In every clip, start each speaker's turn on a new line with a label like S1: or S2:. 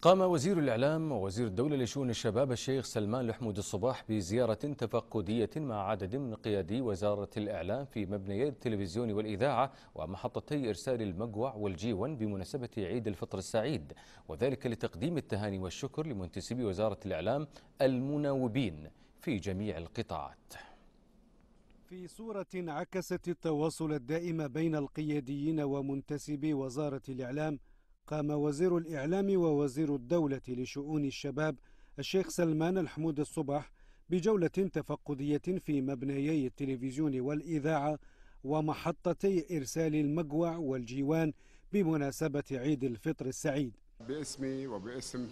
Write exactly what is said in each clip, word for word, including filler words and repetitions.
S1: قام وزير الإعلام ووزير الدولة لشؤون الشباب الشيخ سلمان الحمود الصباح بزيارة تفقدية مع عدد من قيادي وزارة الإعلام في مبنيي التلفزيون والإذاعة ومحطتي إرسال المقوع والجيون بمناسبة عيد الفطر السعيد، وذلك لتقديم التهاني والشكر لمنتسبي وزارة الإعلام المناوبين في جميع القطاعات.
S2: في صورة عكست التواصل الدائم بين القياديين ومنتسبي وزارة الإعلام، قام وزير الإعلام ووزير الدولة لشؤون الشباب الشيخ سلمان الحمود الصباح بجولة تفقدية في مبنيي التلفزيون والإذاعة ومحطتي إرسال المقوع والجيوان بمناسبة عيد الفطر السعيد.
S3: باسمي وباسم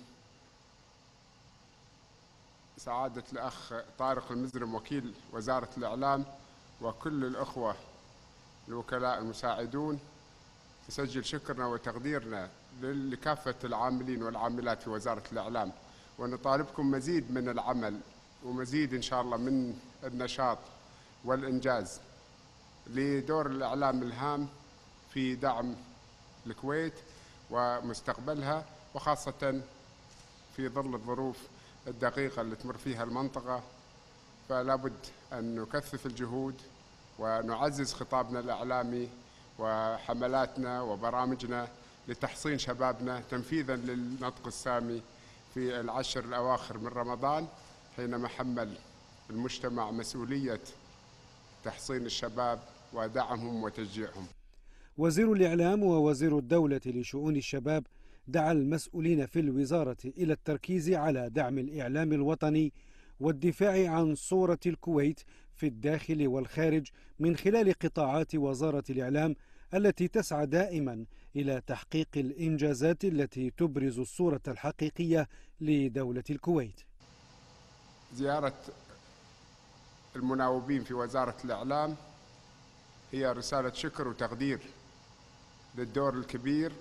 S3: سعادة الأخ طارق المزرم وكيل وزارة الإعلام وكل الأخوة الوكلاء المساعدون نسجل شكرنا وتقديرنا لكافة العاملين والعاملات في وزارة الإعلام، ونطالبكم مزيد من العمل ومزيد إن شاء الله من النشاط والإنجاز لدور الإعلام الهام في دعم الكويت ومستقبلها، وخاصة في ظل الظروف الدقيقة اللي تمر فيها المنطقة. فلا بد أن نكثف الجهود ونعزز خطابنا الإعلامي وحملاتنا وبرامجنا لتحصين شبابنا تنفيذا للنطق السامي في العشر الأواخر من رمضان، حينما حمل المجتمع مسؤولية تحصين الشباب ودعمهم وتشجيعهم.
S2: وزير الإعلام ووزير الدولة لشؤون الشباب دعا المسؤولين في الوزارة إلى التركيز على دعم الإعلام الوطني والدفاع عن صورة الكويت في الداخل والخارج من خلال قطاعات وزارة الإعلام التي تسعى دائما إلى تحقيق الإنجازات التي تبرز الصورة الحقيقية لدولة الكويت.
S3: زيارة المناوبين في وزارة الإعلام هي رسالة شكر وتقدير للدور الكبير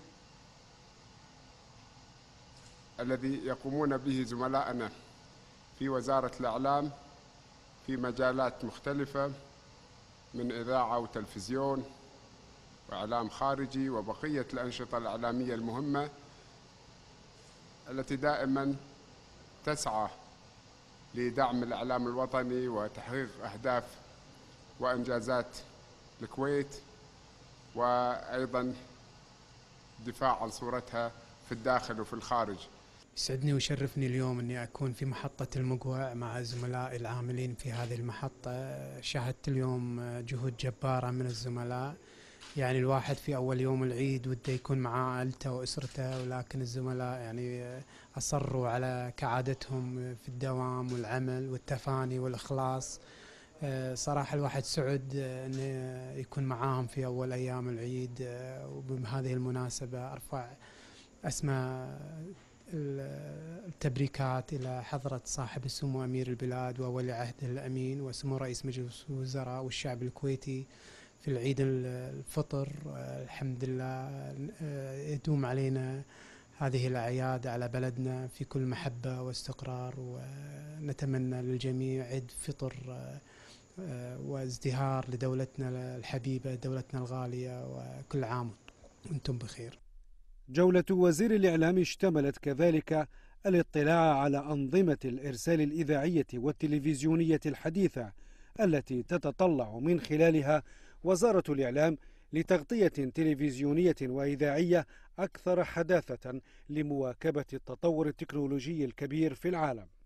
S3: الذي يقومون به زملائنا في وزارة الإعلام في مجالات مختلفة من إذاعة وتلفزيون وإعلام خارجي وبقية الأنشطة الإعلامية المهمة التي دائما تسعى لدعم الإعلام الوطني وتحقيق أهداف وإنجازات الكويت، وأيضا الدفاع عن صورتها في الداخل وفي الخارج.
S4: يسعدني ويشرفني اليوم أني أكون في محطة المقوع مع زملائي العاملين في هذه المحطة. شاهدت اليوم جهود جبارة من الزملاء، يعني الواحد في أول يوم العيد وده يكون مع عائلته وأسرته، ولكن الزملاء يعني أصروا على كعادتهم في الدوام والعمل والتفاني والإخلاص. صراحة الواحد سعد أنه يكون معاهم في أول أيام العيد، وبهذه المناسبة أرفع أسمى التبريكات إلى حضرة صاحب السمو أمير البلاد وولي عهده الأمين وسمو رئيس مجلس الوزراء والشعب الكويتي في العيد الفطر. الحمد لله يدوم علينا هذه الأعياد على بلدنا في كل محبة واستقرار، ونتمنى للجميع عيد فطر وازدهار لدولتنا الحبيبة دولتنا الغالية، وكل عام وأنتم بخير.
S2: جولة وزير الإعلام اشتملت كذلك الاطلاع على أنظمة الإرسال الإذاعية والتلفزيونية الحديثة التي تتطلع من خلالها وزارة الإعلام لتغطية تلفزيونية وإذاعية أكثر حداثة لمواكبة التطور التكنولوجي الكبير في العالم.